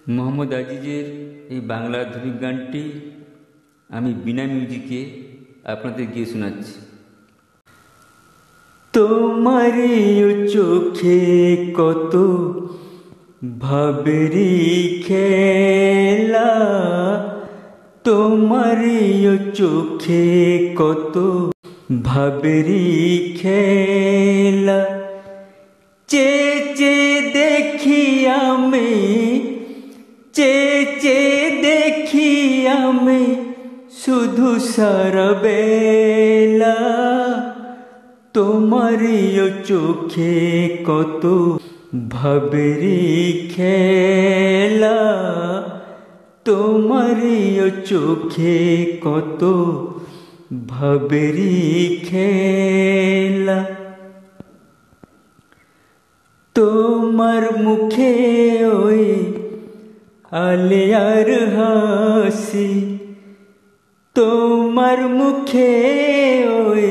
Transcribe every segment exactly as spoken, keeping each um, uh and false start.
মোহাম্মদ আজিজের এই বাংলা আধুনিক গানটি আমি বিনা মিউজিকে আপনাদের গিয়ে শোনাচ্ছি। তোমারই চোখে কত ভাবেরি খেলা, তোমারই চোখে কত ভাবেরি খেলা, চে চে দেখি আমি, চে চে দেখি আমি শুধু সারাবেলা, তোমারই চোখে কত ভাবেরি খেলা, তোমারই চোখে কত ভাবেরি খেলা। তোমার মুখে ওই আলিয়ার হাসি, তোমার মুখে ওই,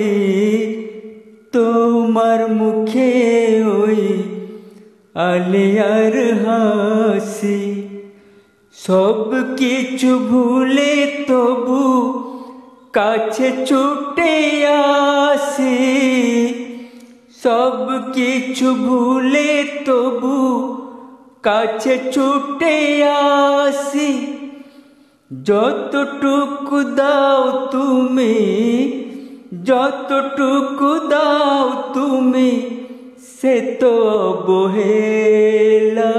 তোমার মুখে ওই আলিয়ার হাসি, সব কিছু ভুলে তবু কাছে ছুটে আসি, সব কিছু ভুলে তবু কাছে ছুটে আসি, যতটুকু দাও তুমি, যতটুকু দাও তুমি সে তো অবহেলা,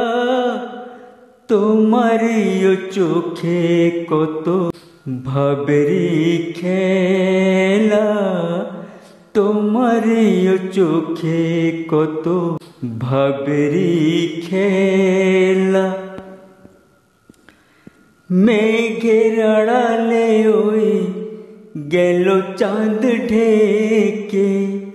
তোমারই চোখে কত ভাবেরি খেলা, তোমারই চোখে কত ভাবেরি খেলা। মেঘের আড়ালে ওই গেল চাঁদ ঢেকে,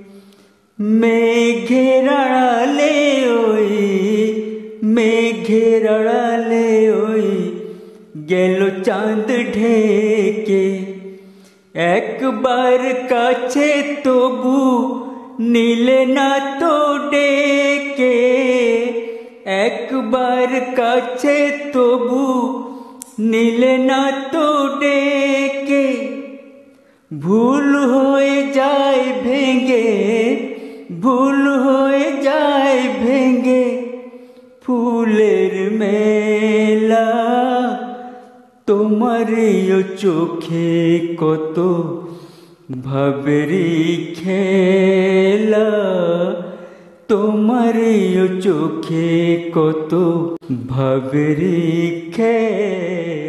মেঘের আড়ালে ওই, মেঘের আড়ালে ওই গেল চাঁদ ঢেকে, একবার কাছে তবু নিলে না তো ডেকে, একবার কাছে তবু নিলে না তো ডেকে, ভুল হয়ে যায় ভেঙে, ভুল হয়ে যায় ভেঙে ফুলের মেলা, তোমারই চোখে কত ভাবেরি খেলা, তোমারই চোখে কত ভাবেরি খেলা।